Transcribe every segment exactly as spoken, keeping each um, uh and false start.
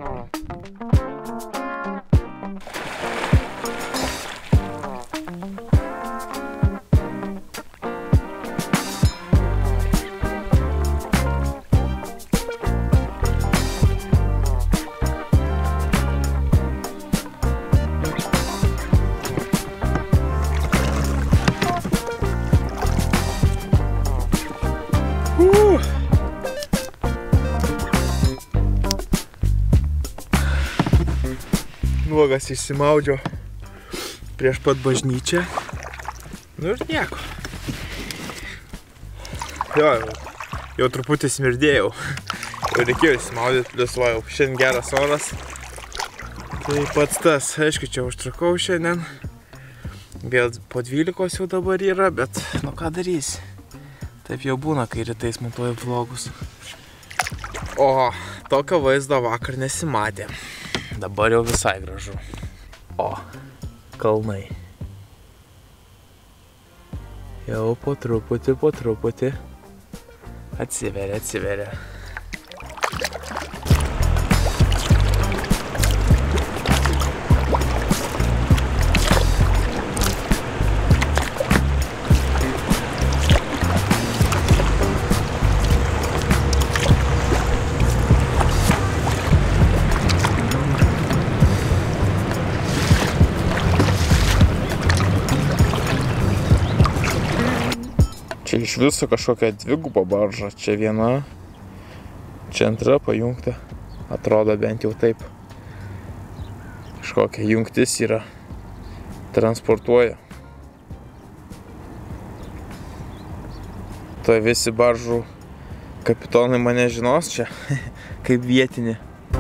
Nuogas išsimaudžiau prieš pat bažnyčią. Nu ir nieko. Jo, jau truputį smirdėjau. Jau reikėjo išsimaudyti, plius va, jau šiandien geras oras. Tai pats tas, aišku, čia užtrukau šiandien. Vėl po dvylikos jau dabar yra, bet nu ką darys. Taip jau būna, kai rytais montuoju vlogus. O, tokio vaizdo vakar nesimatė. Dabar jau visai gražu. O, kalnai. Jau po truputį, po truputį atsiveria, atsiveria. Čia iš viso kažkokia dviguba barža, čia viena, čia antra pajungta, atrodo bent jau taip. Kažkokia jungtis yra, transportuoja. Tuoj visi baržų kapitonai mane žinos čia, kaip vietinį.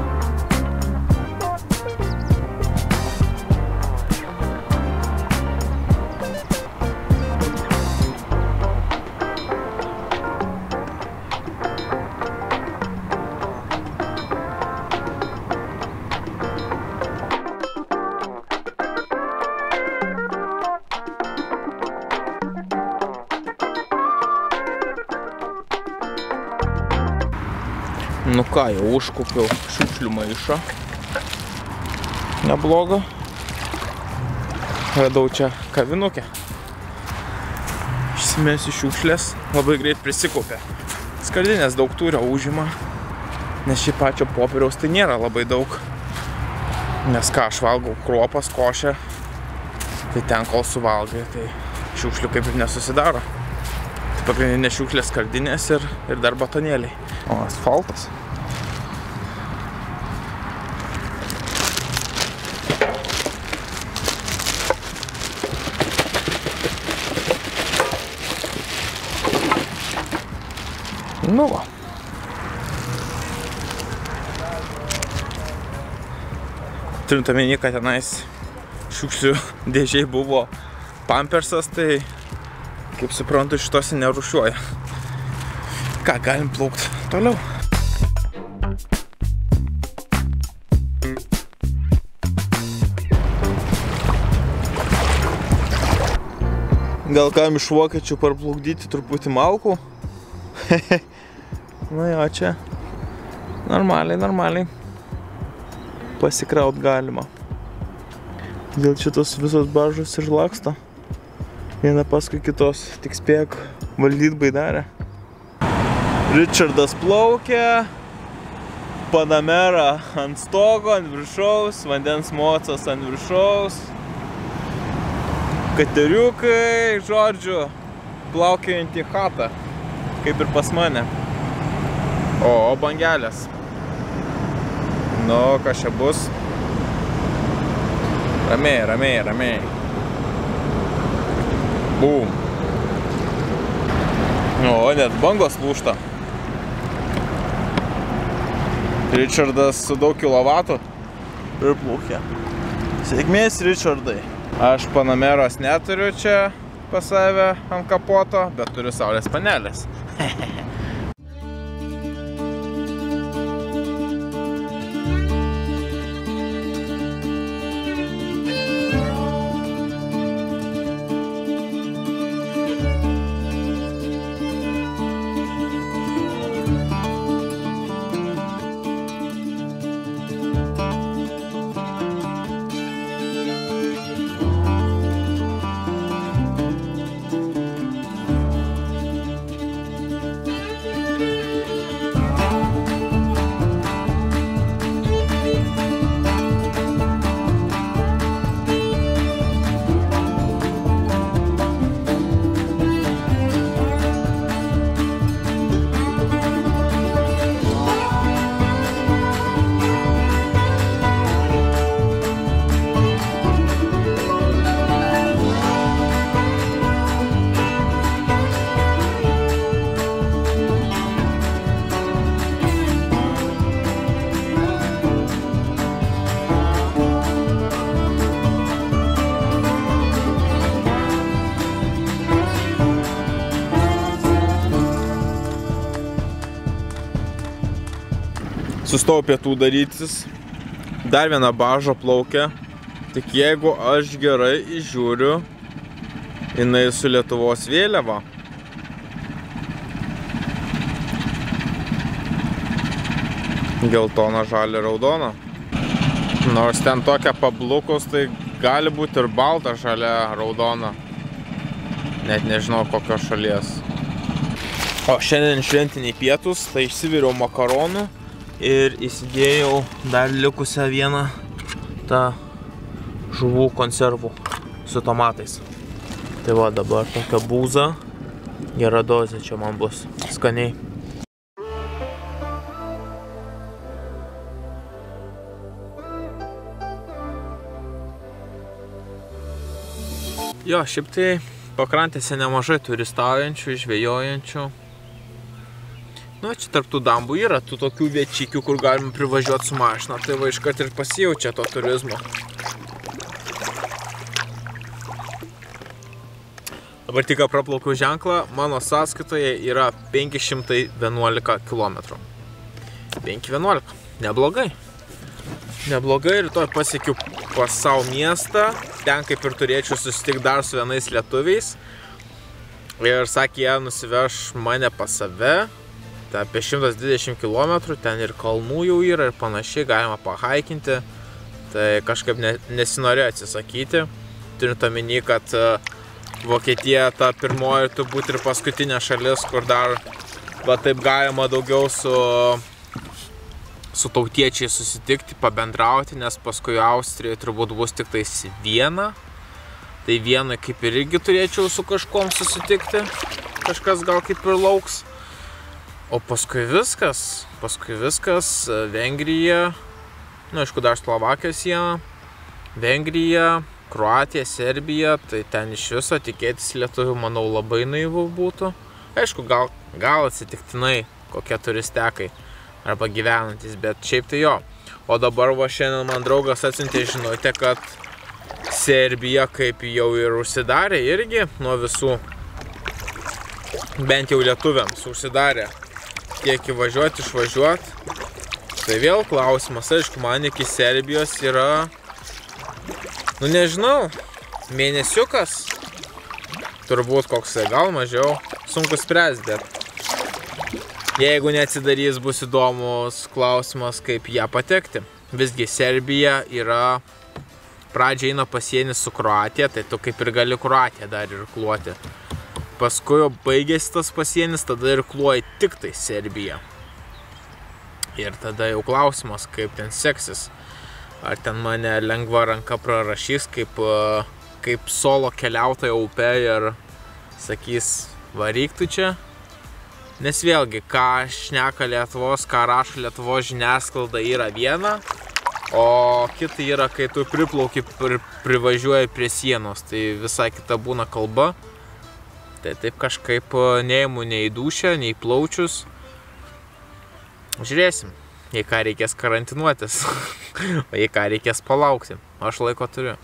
Nu ką, jau užkupiau šiukšlių maišą. Neblogo. Radau čia kavinukę. Išsimesiu šiukšlės, labai greit prisikaupė. Skardinės daug turio užima, nes šį pačio popieriaus tai nėra labai daug. Nes ką, aš valgau kruopas, košę, tai ten kol suvalgai, tai šiukšlių kaip ir nesusidaro. Tai pagrindinė šiukšlės skardinės ir, ir dar batonėliai. O, asfaltas. Nu va. Turint omeny, kad tenais šiukšlių dėžiai buvo pampersas, tai kaip suprantu, šitose nerūšiuoja. Ką, galim plaukt toliau. Gal kam iš vokiečių parplukdyti truputį malkų? Nu jo, čia normaliai, normaliai pasikraut galima. Dėl šitos visos baržos ir laksto. Viena paskui kitos, tik spėk valdyt baidarę. Richardas plaukia, Panamera ant stogo, ant viršaus, vandens mocas ant viršaus. Kateriukai, žodžiu, plaukiojantį chatą, kaip ir pas mane. O, bangelės. Nu, kas čia bus? Ramiai, ramiai, ramiai. Bum. O, net bangos lūžta. Richardas su daug kilovatų ir plūkė. Sėkmės, Richardai. Aš Panameros neturiu čia pas save ant kapoto, bet turiu saulės panelės. Sustojau pietų darytis. Dar viena barža plaukia. Tik jeigu aš gerai įžiūriu, jinai su Lietuvos vėliava. Geltona, žalia, raudona. Nors ten tokia pablukus, tai gali būti ir balta, žalia, raudona. Net nežinau kokios šalies. O šiandien šventiniai pietus, tai išsiviriau makaronų ir įsidėjau dar likusią vieną tą žuvų konservų su tomatais. Tai va, dabar tokia būza, gera dozė čia man bus, skaniai. Jo, šiaip tai pakrantėse nemažai turistaujančių, žvejojančių. Nu, čia tarp tų dambų yra tų tokių viečikių, kur galime privažiuoti su mašina, tai va iškart ir pasijaučia to turizmo. Dabar tik praplaukiau ženklą, mano sąskaitoje yra penki šimtai vienuolika kilometrų. penki vienuolika, neblogai. Neblogai, rytoj pasiekiu pas savo miestą, ten kaip ir turėčiau susitikti dar su vienais lietuviais. Ir sakė, jie nusiveš mane pas save, tai apie šimtas dvidešimt kilometrų, ten ir kalnų jau yra ir panašiai, galima pahaikinti. Tai kažkaip nesinorėjo atsisakyti, turint omeny, kad Vokietija ta pirmoji turbūt ir paskutinė šalis, kur dar va taip galima daugiau su, su tautiečiai susitikti, pabendrauti, nes paskui Austrijoje turbūt bus tik tais viena. Tai vienai kaip ir irgi turėčiau su kažkom susitikti, kažkas gal kaip ir lauks. O paskui viskas, paskui viskas, Vengrija, nu aišku dar Slovakijos siena, Vengrija, Kroatija, Serbija, tai ten iš viso tikėtis lietuvių, manau, labai naivu būtų. Aišku, gal, gal atsitiktinai kokie turistekai arba gyvenantys, bet šiaip tai jo. O dabar va šiandien man draugas atsiuntė žinutę, kad Serbija kaip jau ir užsidarė irgi nuo visų, bent jau lietuviams užsidarė tiek įvažiuoti, išvažiuoti. Tai vėl klausimas, aišku, man iki Serbijos yra, nu nežinau, mėnesiukas, turbūt koks, gal mažiau, sunku spręsti, bet jeigu neatsidarys, bus įdomus klausimas, kaip ją patekti. Visgi Serbija yra, pradžiai eina pasienis su Kroatija, tai tu kaip ir gali Kroatiją dar ir kluoti. Paskui baigėsi tas pasienis, tada ir kluoji tik tai Serbiją. Ir tada jau klausimas, kaip ten seksis. Ar ten mane lengva ranka prarašys kaip, kaip solo keliautojo upe ir sakys, varyk tu čia. Nes vėlgi, ką šneka Lietuvos, ką rašo Lietuvos žiniasklaida yra viena, o kita yra, kai tu priplauki ir privažiuoji prie sienos, tai visai kita būna kalba. Tai taip kažkaip neimu nei į dušę, nei į plaučius. Žiūrėsim. Jei ką reikės karantinuotis, o jei ką reikės palaukti, aš laiko turiu.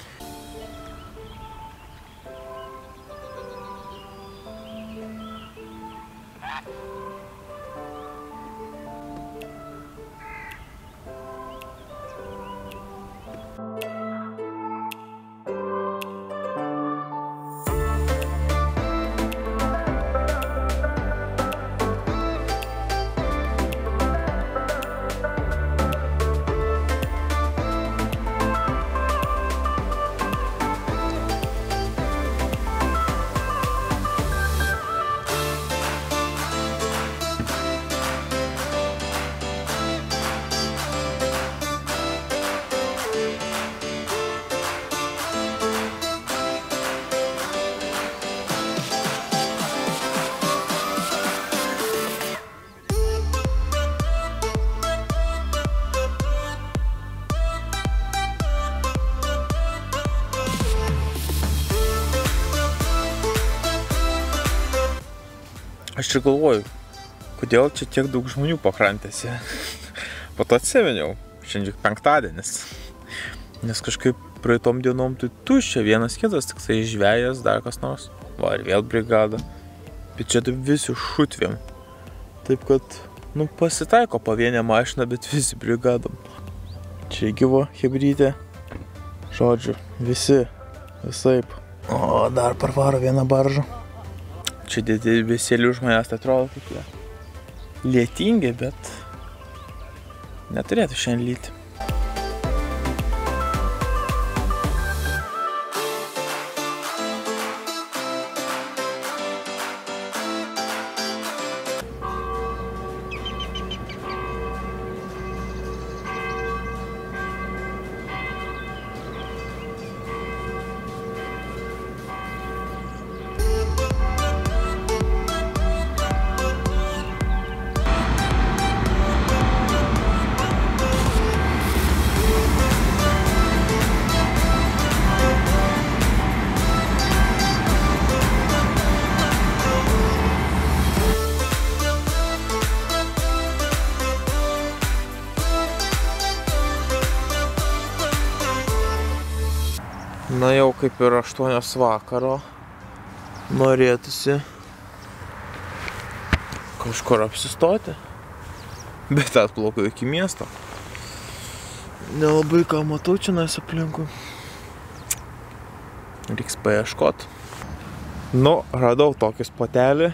Aš ir galvoju, kodėl čia tiek daug žmonių pakrantėse. Po to atsiminiau, šiandien penktadienis. Nes kažkaip praeitom dienom tai tuščia, vienas kitas, tik tai žvejas, dar kas nors. Va, ir vėl brigada. Bet čia taip visi šutvėm. Taip kad Nu, pasitaiko pavienė mašina, bet visi brigadom. Čia gyvo hibridė. Žodžiu, visi, visaip. O, dar parvaro vieną baržą. Čia debesėlių už manęs, tai atrodo kaip jie. Lietingi, bet neturėtų šiandien lyti. Na jau kaip ir aštuonios vakaro, norėtųsi kažkur apsistoti, bet atplaukiu iki miesto. Nelabai ką matau čia nais aplinkui. Reiks paieškot. Nu, radau tokį spotelį.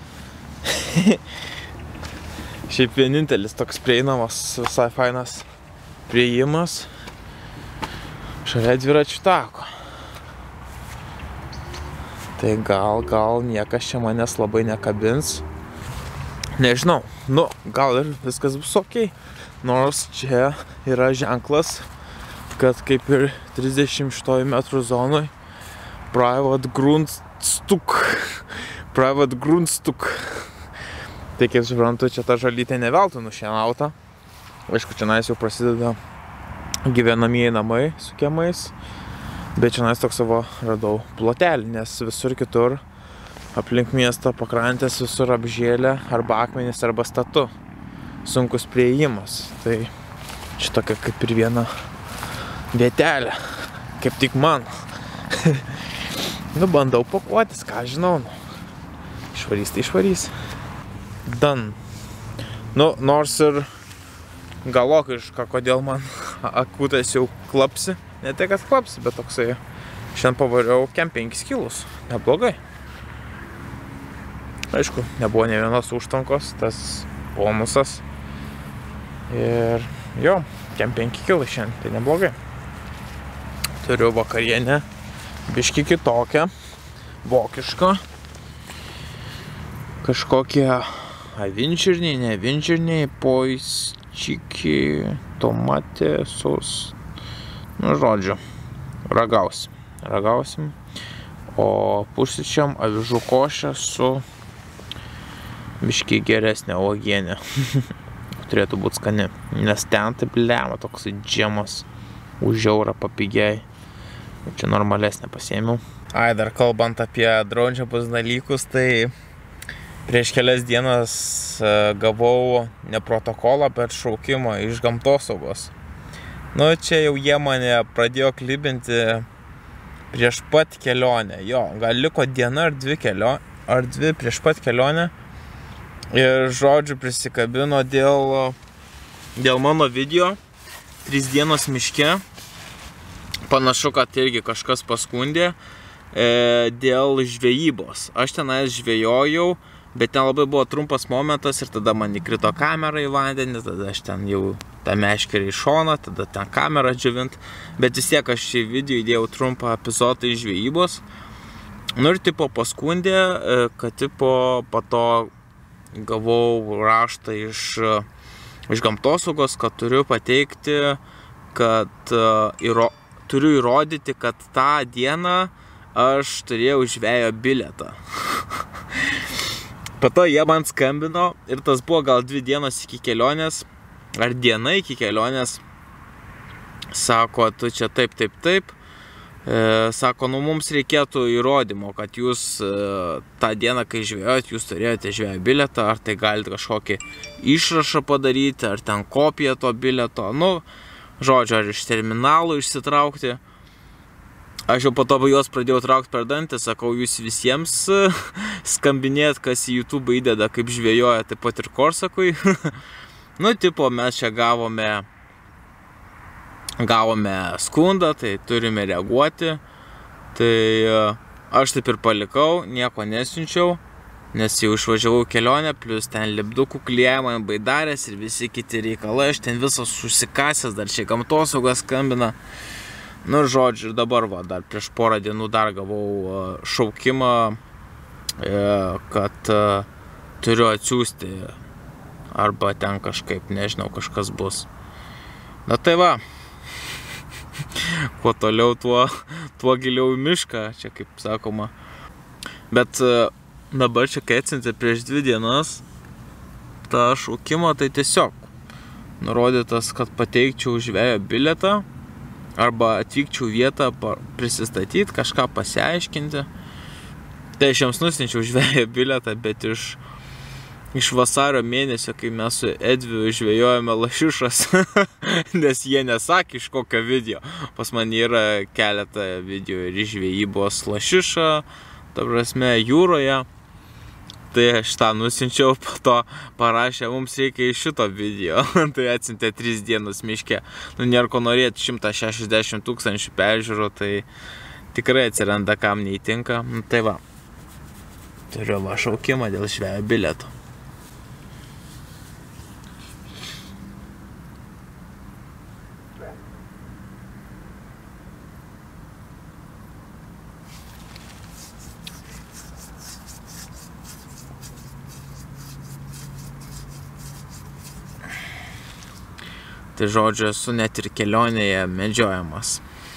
Šiaip vienintelis toks prieinamas, visai fainas priėjimas. Šalia dviračių tako. Tai gal, gal niekas čia manęs labai nekabins. Nežinau, nu, gal ir viskas bus okei. Nors čia yra ženklas, kad kaip ir trisdešimt aštuonių metrų zonoj private Grundstück. Private Grundstück. Tai kaip suprantu, čia ta žalytė neveltui nušienauta. Aišku, čia nais jau prasideda gyvenamieji namai su kiemais, bet čia nais toks savo radau plotelį, nes visur kitur aplink miestą pakrantės visur apžėlę arba akmenys arba statu. Sunkus priėjimas. Tai čia tokia kaip ir viena vietelė, kaip tik man. Nu, bandau pakuotis, ką žinau. Išvarys, tai išvarys. Dan. Nu, nors ir galokiška, kodėl man akutas jau klapsi. Ne tai, kad klapsi, bet toksai. Šiandien pavariau kem penkis kilus. Neblogai. Aišku, nebuvo ne vienos užtankos, tas bonusas. Ir jo, kem penki kilai šiandien, tai neblogai. Turiu vakarienę, biški kitokią, vokišką. Kažkokie avinčirniai, ne avinčirniai, poisčiki, tomatė, sos. Nu, žodžiu, ragausim. Ragausim. O pusryčiam avižų košę su biški geresnė uogienė. Turėtų būti skani. Nes ten taip lemia toksai džemas už eurą papigiai. Čia normalesnė pasiėmiau. Ai, dar kalbant apie draudžiamus dalykus, tai prieš kelias dienas gavau ne protokolą, bet šaukimą iš gamtosaugos. Nu, čia jau jie mane pradėjo klibinti prieš pat kelionę. Jo, gal liko diena ar dvi kelio, ar dvi prieš pat kelionę. Ir žodžiu prisikabino dėl, dėl mano video. Trys dienos miške. Panašu, kad irgi kažkas paskundė e, dėl žvejybos. Aš tenais žvejojau, bet ten labai buvo trumpas momentas ir tada man įkrito kamera į vandenį, tada aš ten jau tą meškerį į šoną, tada ten kamerą džiovint. Bet vis tiek aš šį video įdėjau trumpą epizodą iš žvejybos. Nu ir tipo paskundė, kad tipo po to gavau raštą iš, iš gamtosaugos, kad turiu pateikti, kad uh, įro, turiu įrodyti, kad tą dieną aš turėjau žvejo bilietą. Po to jie man skambino ir tas buvo gal dvi dienos iki kelionės, ar diena iki kelionės. Sako, tu čia taip, taip, taip. E, sako, nu mums reikėtų įrodymo, kad jūs e, tą dieną, kai žvejojot, jūs turėjote žvejo bilietą, ar tai galite kažkokį išrašą padaryti, ar ten kopiją to bilieto, nu, žodžiu, ar iš terminalų išsitraukti. Aš jau po to juos pradėjau traukti per dantį, sakau, jūs visiems skambinėt, kas į YouTube įdeda, kaip žvėjoja, taip pat ir Korsakui. Nu, tipo, mes čia gavome, gavome skundą, tai turime reaguoti. Tai aš taip ir palikau, nieko nesiunčiau, nes jau išvažiavau kelionę, plus ten lipdukų kliejimai, baidarės ir visi kiti reikalai. Aš ten visas užsikasęs, dar čia gamtosaugas skambina. Nu, žodžiu, ir dabar, va, dar prieš porą dienų dar gavau šaukimą, kad turiu atsiųsti, arba ten kažkaip, nežinau, kažkas bus. Na tai va, kuo toliau, tuo, tuo giliau į mišką, čia kaip sakoma. Bet dabar čia, kai atsiuntė prieš dvi dienas tą šaukimą, tai tiesiog nurodytas, kad pateikčiau žvejo bilietą, arba atvykčiau vietą prisistatyti, kažką pasiaiškinti. Tai aš jiems nusinčiau žvejo bilietą, bet iš, iš vasario mėnesio, kai mes su Edviu žvejojame lašišas, nes jie nesakė iš kokio video. Pas man yra keletą video ir iš žvejybos lašišą, ta prasme, jūroje. Tai aš tą nusinčiau, po to parašė, mums reikia iš šito video. Tai atsiuntė tris dienas miške. Nu, nėra ko norėti, šimtas šešiasdešimt tūkstančių peržiūrų, tai tikrai atsiranda, kam neįtinka. Nu, tai va, turiu va šaukimą dėl žvejo bilieto. Tai žodžiu, esu net ir kelionėje medžiojamas.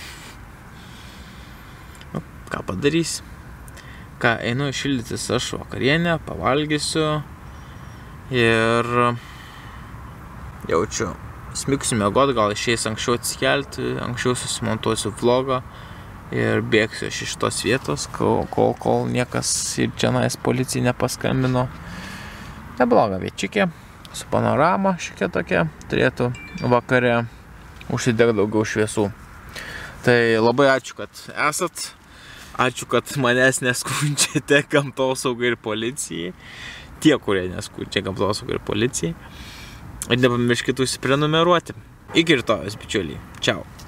Nu, ką padarysi? Ką, einu šildytis aš vakarienę, pavalgysiu ir jaučiu, smigsiu miegot, gal išeis anksčiau atsikelti, anksčiau susimontuosiu vlogą ir bėgsiu aš iš tos vietos, kol, kol, kol niekas ir čianais policijai nepaskambino. Nebloga viečiukė. Su panorama šiokia tokia, turėtų vakare užsidegti daugiau šviesų. Tai labai ačiū, kad esat, ačiū, kad manęs neskundžiate gamtosaugai ir policijai, tie, kurie neskundžia gamtosaugai ir policijai. Ir nepamirškit užsiprenumeruoti. Iki rytojus, bičiuliai. Čiau.